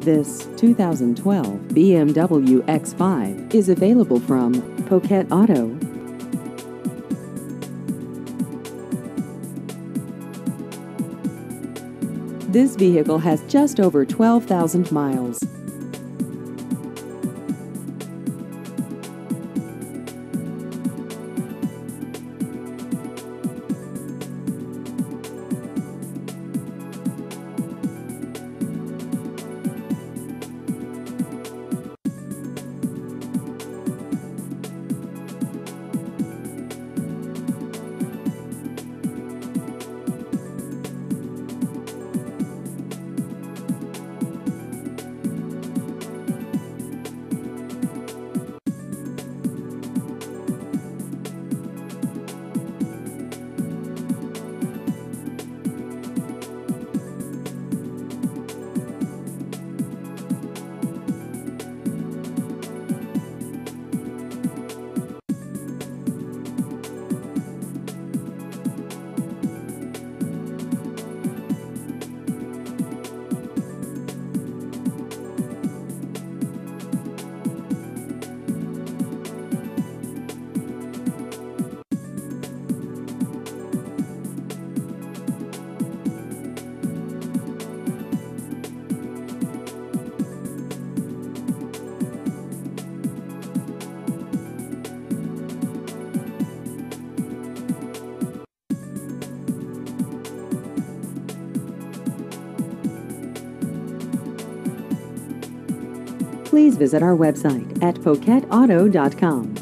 This 2012 BMW X5 is available from Poquet Auto. This vehicle has just over 12,000 miles. Please visit our website at poquetauto.com.